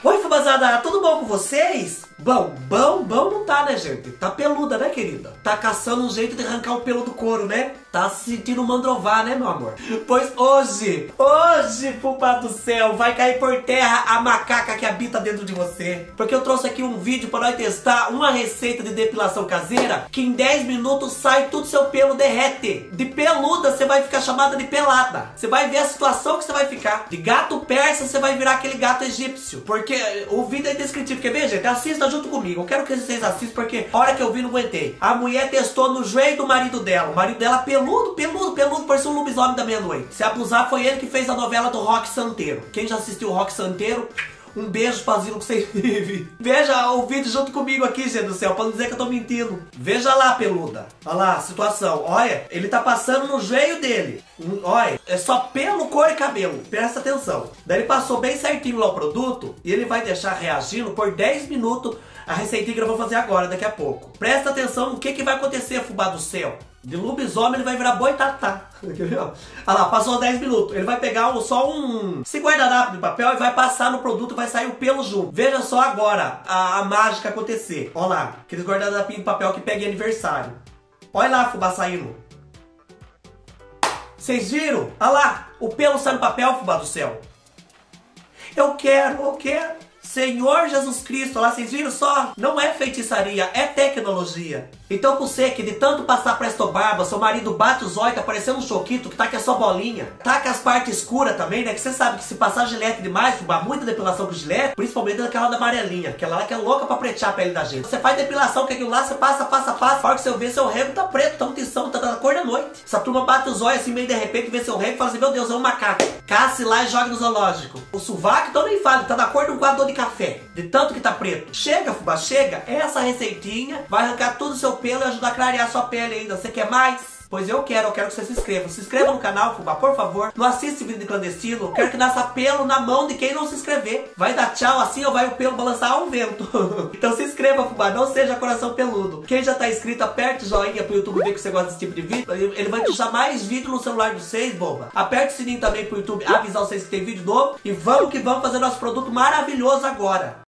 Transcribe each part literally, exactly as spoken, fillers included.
Oi, fubazada, tudo bom com vocês? Bom, bom, bom não tá, né, gente? Tá peluda, né, querida? Tá caçando um jeito de arrancar o pelo do couro, né? Tá se sentindo mandrovar, né, meu amor? Pois hoje, hoje, fubá do céu, vai cair por terra a macaca que habita dentro de você. Porque eu trouxe aqui um vídeo para nós testar uma receita de depilação caseira que em dez minutos sai tudo seu pelo derrete. De peluda você vai ficar chamada de pelada. Você vai ver a situação que você vai ficar. De gato persa você vai virar aquele gato egípcio. Porque o vídeo é indescritível. Quer ver, gente? Assista junto comigo. Eu quero que vocês assistam porque a hora que eu vi não aguentei. A mulher testou no joelho do marido dela. O marido dela peludo, peludo, peludo, parecia um lobisomem da meia-noite. Se abusar, foi ele que fez a novela do Rock Santeiro. Quem já assistiu o Rock Santeiro, um beijo pra Zilo que vocês vivem. Veja o vídeo junto comigo aqui, gente do céu, pra não dizer que eu tô mentindo. Veja lá, peluda. Olha lá a situação. Olha, ele tá passando no joelho dele. Olha, é só pelo, cor e cabelo. Presta atenção. Daí ele passou bem certinho lá o produto e ele vai deixar reagindo por dez minutos a receitinha que eu vou fazer agora, daqui a pouco. Presta atenção no que que vai acontecer, fubá do céu. De lobisomem ele vai virar boitatá. Olha lá, passou dez minutos. Ele vai pegar um, só um esse guardanapo de papel e vai passar no produto e vai sair o pelo junto. Veja só agora a, a mágica acontecer. Olha lá, aquele guardanapinho de papel que pega em aniversário. Olha lá, fubá saindo. Vocês viram? Olha lá, o pelo sai no papel, fubá do céu. Eu quero, eu quero. Senhor Jesus Cristo, lá vocês viram só? Não é feitiçaria, é tecnologia. Então você que de tanto passar Presto Barba, seu marido bate os olhos, tá parecendo um choquito, que tá com a sua bolinha. Tá com as partes escuras também, né? Que você sabe que se passar gilete demais, fubá, muita depilação com gilete, principalmente daquela da amarelinha, aquela lá que é louca pra pretear a pele da gente. Você faz depilação com aquilo lá, você passa, passa, passa, a hora que você vê seu rego tá preto, tá um tição, tá da cor da noite. Essa turma bate os olhos assim meio de repente, vê seu rego e fala assim, meu Deus, é um macaco. Casse lá e jogue no zoológico. O sovaco, então nem fala, tá da cor de um coador de café, de tanto que tá preto. Chega, fubá, chega. Essa receitinha vai arrancar todo o seu pelo e ajudar a clarear a sua pele ainda. Você quer mais? Pois eu quero, eu quero que você se inscreva. Se inscreva no canal, fubá, por favor. Não assista vídeo de clandestino. Eu quero que nasça pelo na mão de quem não se inscrever. Vai dar tchau assim ou vai o pelo balançar ao vento. Então se inscreva, fubá, não seja coração peludo. Quem já tá inscrito, aperte o joinha pro YouTube ver que você gosta desse tipo de vídeo. Ele vai deixar mais vídeo no celular de vocês, boba. Aperte o sininho também pro YouTube avisar vocês que tem vídeo novo. E vamos que vamos fazer nosso produto maravilhoso agora.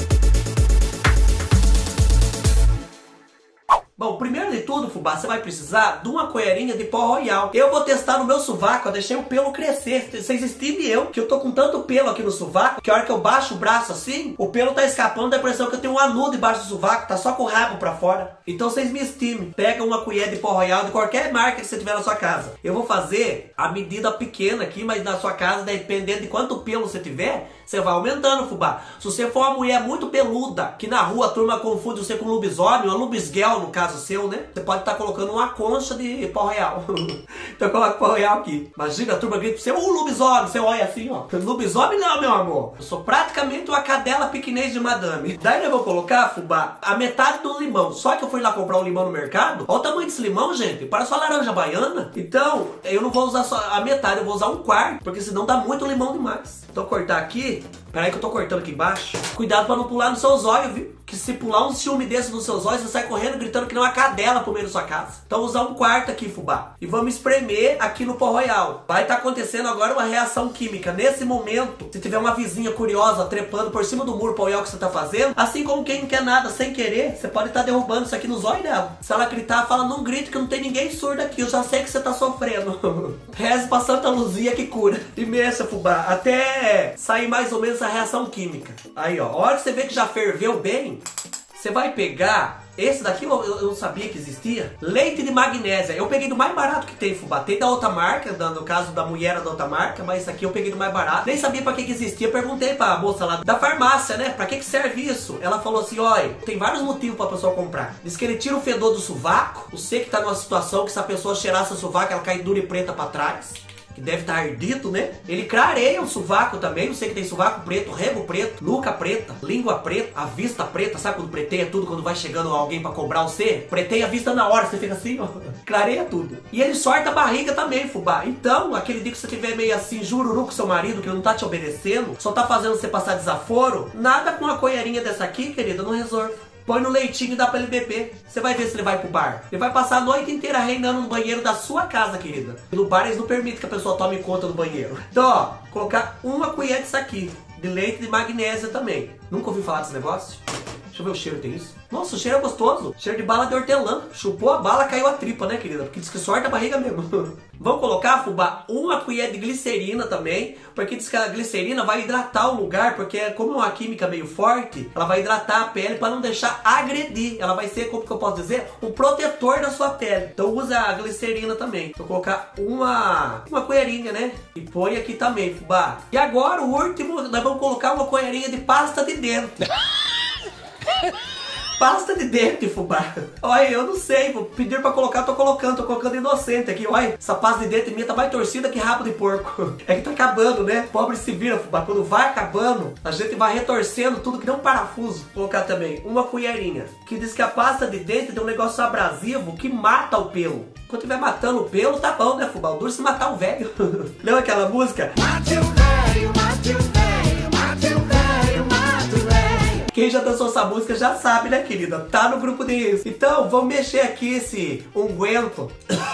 Bom, primeiro de tudo, fubá, você vai precisar de uma colherinha de pó royal. Eu vou testar no meu sovaco, eu deixei o pelo crescer. Vocês estimem eu, que eu tô com tanto pelo aqui no sovaco, que a hora que eu baixo o braço assim, o pelo tá escapando, dá a impressão que eu tenho um anudo debaixo do sovaco, tá só com o rabo pra fora. Então vocês me estimem. Pega uma colher de pó royal de qualquer marca que você tiver na sua casa. Eu vou fazer a medida pequena aqui, mas na sua casa, dependendo de quanto pelo você tiver, você vai aumentando, fubá. Se você for uma mulher muito peluda, que na rua a turma confunde você com lobisomem, ou lobisguel no caso seu, né? Você pode estar colocando uma concha de pó real. Então eu coloco pó real aqui. Imagina, a turma grita pra você, ô lobisomem, você olha assim, ó. Lobisomem não, meu amor. Eu sou praticamente uma cadela piquinês de madame. Daí eu vou colocar, fubá, a metade do limão. Só que eu fui lá comprar um limão no mercado. Olha o tamanho desse limão, gente. Parece uma laranja baiana. Então, eu não vou usar só a metade, eu vou usar um quarto. Porque senão dá muito limão demais. Então cortar aqui. Peraí que eu tô cortando aqui embaixo. Cuidado pra não pular nos seus olhos, viu? Que se pular um ciúme desse nos seus olhos, você sai correndo, gritando que não é uma cadela pro meio da sua casa. Então usar um quarto aqui, fubá. E vamos espremer aqui no pó royal. Vai estar tá acontecendo agora uma reação química. Nesse momento, se tiver uma vizinha curiosa trepando por cima do muro pó royal que você tá fazendo, assim como quem não quer nada sem querer, você pode estar tá derrubando isso aqui nos olhos dela. Se ela gritar, fala, não grite que não tem ninguém surdo aqui. Eu já sei que você tá sofrendo. Reze pra Santa Luzia que cura. E mexa, fubá, até sair mais ou menos a reação química. Aí, ó, a hora que você vê que já ferveu bem, você vai pegar, esse daqui eu, eu não sabia que existia, leite de magnésia. Eu peguei do mais barato que tem, fubá. Tem da outra marca, no caso da mulher da outra marca, mas esse aqui eu peguei do mais barato. Nem sabia pra que que existia. Perguntei pra moça lá da farmácia, né, pra que que serve isso? Ela falou assim, olha, tem vários motivos pra pessoa comprar. Diz que ele tira o fedor do sovaco. Você que tá numa situação que se a pessoa cheirar seu sovaco, ela cai dura e preta pra trás. Que deve estar ardido, né? Ele clareia o sovaco também. Você que tem sovaco preto, rego preto, nuca preta, língua preta, a vista preta. Sabe quando preteia tudo, quando vai chegando alguém pra cobrar você? Preteia a vista na hora, você fica assim, ó. Clareia tudo. E ele sorta a barriga também, fubá. Então, aquele dia que você tiver meio assim, jururu com seu marido, que não tá te obedecendo, só tá fazendo você passar desaforo, nada com uma colherinha dessa aqui, querida, não resolve. Põe no leitinho e dá pra ele beber. Você vai ver se ele vai pro bar. Ele vai passar a noite inteira reinando no banheiro da sua casa, querida. No bar eles não permitem que a pessoa tome conta do banheiro. Então, ó, colocar uma colher disso aqui. de leite de magnésia também. Nunca ouvi falar desse negócio? Deixa eu ver o cheiro, tem isso? Nossa, o cheiro é gostoso. Cheiro de bala de hortelã. Chupou a bala, caiu a tripa, né, querida? Porque diz que sorte a barriga mesmo. Vamos colocar, fubá, uma colher de glicerina também. Porque diz que a glicerina vai hidratar o lugar. Porque como é uma química meio forte, ela vai hidratar a pele para não deixar agredir. Ela vai ser, como que eu posso dizer, um protetor da sua pele. Então usa a glicerina também. Vou colocar uma, uma colherinha, né? E põe aqui também, fubá. E agora, o último, nós vamos colocar uma colherinha de pasta de dente. Pasta de dente, fubá. Olha, eu não sei, vou pedir pra colocar, tô colocando, tô colocando inocente aqui. Olha, essa pasta de dente minha tá mais torcida que rabo de porco. É que tá acabando, né? Pobre se vira, fubá. Quando vai acabando, a gente vai retorcendo tudo que nem um parafuso. Vou colocar também uma colherinha, que diz que a pasta de dente tem um negócio abrasivo que mata o pelo. Quando tiver matando o pelo, tá bom, né, fubá? O duro se matar o velho. Lembra aquela música? Mate o velho, mate o velho, mate o velho, mate o velho. Quem já dançou essa música já sabe, né, querida? Tá no grupo disso. Então, vamos mexer aqui esse unguento.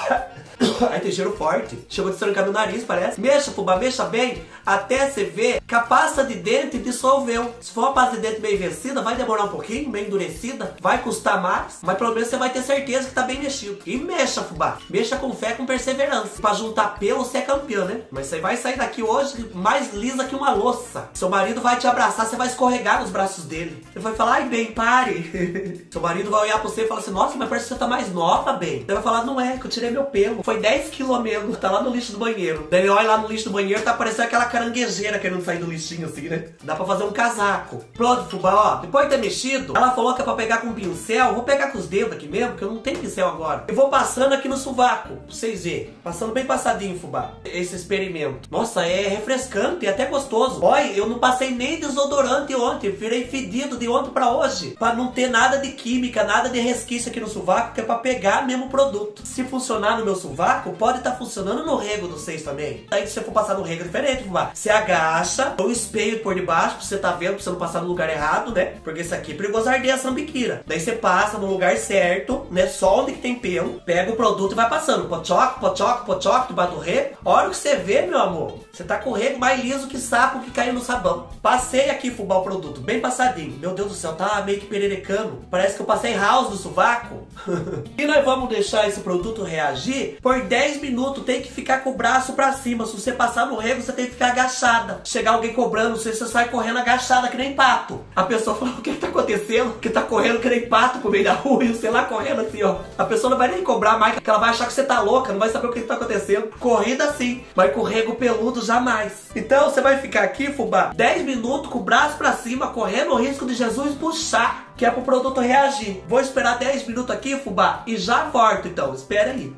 Aí tem cheiro forte. Chegou de trancar no nariz, parece. Mexa, fubá, mexa bem. Até você ver que a pasta de dente dissolveu. Se for uma pasta de dente bem vencida, vai demorar um pouquinho, bem endurecida. Vai custar mais, mas pelo menos você vai ter certeza que tá bem mexido. E mexa, fubá. Mexa com fé, com perseverança. Pra juntar pelo, você é campeã, né? Mas você vai sair daqui hoje mais lisa que uma louça. Seu marido vai te abraçar, você vai escorregar nos braços dele. Ele vai falar, ai, bem, pare. Seu marido vai olhar pra você e falar assim, nossa, mas parece que você tá mais nova, bem. Ele vai falar, não é, que eu tirei meu pelo. Foi dez quilos menos, tá lá no lixo do banheiro. Daí ele olha lá no lixo do banheiro, tá parecendo aquela caranguejeira querendo sair do lixinho assim, né? Dá pra fazer um casaco. Pronto, fubá, ó. Depois de ter mexido, ela falou que é pra pegar com um pincel. Vou pegar com os dedos aqui mesmo, porque eu não tenho pincel agora. Eu vou passando aqui no sovaco, pra vocês verem. Passando bem passadinho, fubá. Esse experimento. Nossa, é refrescante e até gostoso. Olha, eu não passei nem desodorante ontem. Eu virei fedido de ontem pra hoje. Pra não ter nada de química, nada de resquício aqui no sovaco, que é pra pegar mesmo o produto. Se funcionar no meu sovaco, pode estar tá funcionando no rego dos seis também. Aí se você for passar no rego é diferente, fubá. Você agacha, põe o espelho por debaixo, pra você tá vendo, pra você não passar no lugar errado, né? Porque isso aqui é perigoso arder a sambiquira. Daí você passa no lugar certo, né? Só onde que tem pelo, pega o produto e vai passando. Pochoque, pochoque, pochoque, debaixo do rego. A hora que você vê, meu amor, você tá com o rego mais liso que sapo que caiu no sabão. Passei aqui, fubá, o produto, bem passadinho. Meu Deus do céu, tá meio que pererecando. Parece que eu passei house no sovaco. E nós vamos deixar esse produto reagir por dez minutos. Tem que ficar com o braço pra cima. Se você passar no rego, você tem que ficar agachada. Chegar alguém cobrando, você, você sai correndo agachada que nem pato. A pessoa fala, o que tá acontecendo? Que tá correndo que nem pato pro meio da rua e você lá correndo assim, ó. A pessoa não vai nem cobrar mais, que ela vai achar que você tá louca, não vai saber o que tá acontecendo. Corrida sim, mas com rego peludo jamais. Então você vai ficar aqui, fubá, dez minutos com o braço pra cima, correndo o risco de Jesus puxar, que é pro produto reagir. Vou esperar dez minutos aqui, fubá, e já volto então, espera aí.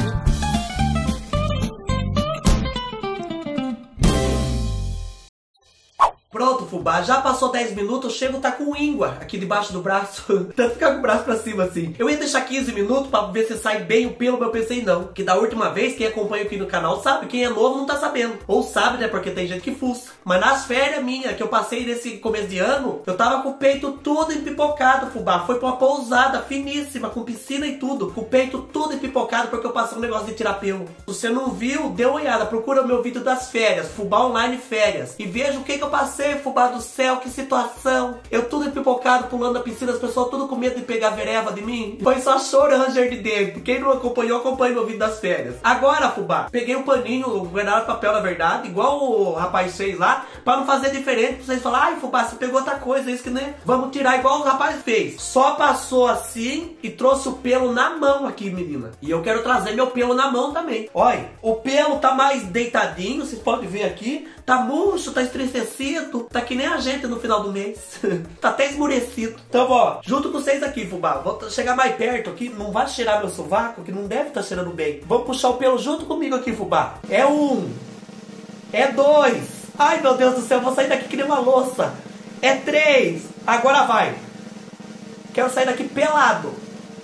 Pronto, fubá, já passou dez minutos, eu chego tá com íngua aqui debaixo do braço. Tanto ficar com o braço pra cima assim. Eu ia deixar quinze minutos pra ver se sai bem o pelo, mas eu pensei não. Que da última vez, quem acompanha aqui no canal sabe, quem é novo não tá sabendo. Ou sabe, né, porque tem gente que fuça. Mas nas férias minhas, que eu passei nesse começo de ano, eu tava com o peito todo empipocado, fubá. Foi pra uma pousada finíssima, com piscina e tudo. Com o peito todo empipocado, porque eu passei um negócio de tirar pelo. Se você não viu, dê uma olhada, procura o meu vídeo das férias, Fubá Online Férias. E veja o que que eu passei. Fubá do céu, que situação. Eu tudo empipocado, pulando na piscina, as pessoas tudo com medo de pegar vereva de mim. Foi só choro ranger de dentro. Quem não acompanhou, acompanha meu vídeo das férias. Agora, fubá, peguei um paninho, um guardado de papel, na verdade, igual o rapaz fez lá, pra não fazer diferente, pra vocês falarem, ai, fubá, você pegou outra coisa, isso que né? Vamos tirar igual o rapaz fez. Só passou assim e trouxe o pelo na mão aqui, menina. E eu quero trazer meu pelo na mão também. Olha, o pelo tá mais deitadinho, vocês podem ver aqui. Tá murcho, tá estremecido, tá que nem a gente no final do mês. Tá até esmurecido. Então, ó, junto com vocês aqui, fubá. Vou chegar mais perto aqui, não vai cheirar meu sovaco, que não deve estar cheirando bem. Vamos puxar o pelo junto comigo aqui, fubá. É um. É dois. Ai, meu Deus do céu, vou sair daqui que nem uma louça. É três. Agora vai. Quero sair daqui pelado.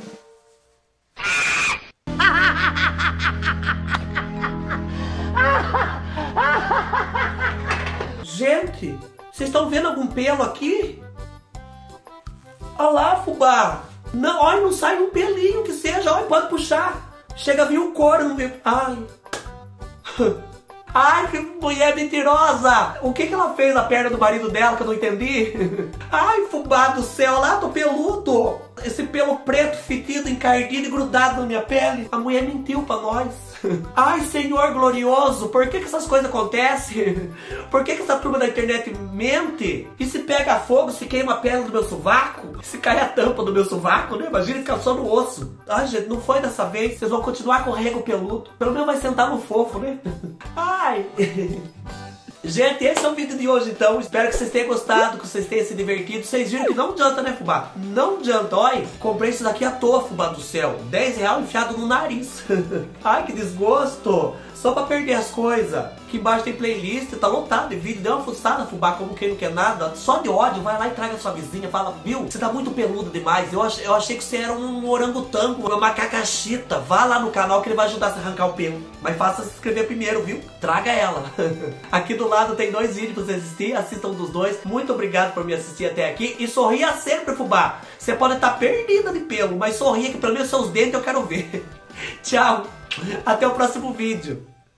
Gente, vocês estão vendo algum pelo aqui? Olha lá, fubá. Não, olha, não sai um pelinho que seja. Olha, pode puxar. Chega a vir um couro, não vê. Ai. Ai, que mulher mentirosa! O que que ela fez na perna do marido dela que eu não entendi? Ai, fubá do céu, lá tô peludo! Esse pelo preto, fedido, encardido e grudado na minha pele. A mulher mentiu pra nós. Ai, Senhor glorioso, por que que essas coisas acontecem? Por que que essa turma da internet mente? E se pega fogo, se queima a pele do meu sovaco? Se cai a tampa do meu sovaco, né? Imagina ficar só no osso. Ai, gente, não foi dessa vez. Vocês vão continuar com o rego peludo. Pelo menos vai sentar no fofo, né? Ai... Gente, esse é o vídeo de hoje então. Espero que vocês tenham gostado, que vocês tenham se divertido. Vocês viram que não adianta, né, fubá? Não adianta, olha. Comprei isso daqui à toa, fubá do céu. dez reais enfiado no nariz. Ai, que desgosto. Só pra perder as coisas. Aqui embaixo tem playlist, tá lotado de vídeo. Dê uma fuçada, fubá, como quem não quer nada. Só de ódio, vai lá e traga sua vizinha. Fala, viu, você tá muito peludo demais. Eu, ach eu achei que você era um orangotango, uma macacachita. Vá lá no canal que ele vai ajudar você a arrancar o pelo. Mas faça se inscrever primeiro, viu? Traga ela. Aqui do lado tem dois vídeos pra você assistir. Assistam dos dois. Muito obrigado por me assistir até aqui. E sorria sempre, fubá. Você pode estar perdida de pelo, mas sorria que pelo menos seus dentes eu quero ver. Tchau. Até o próximo vídeo.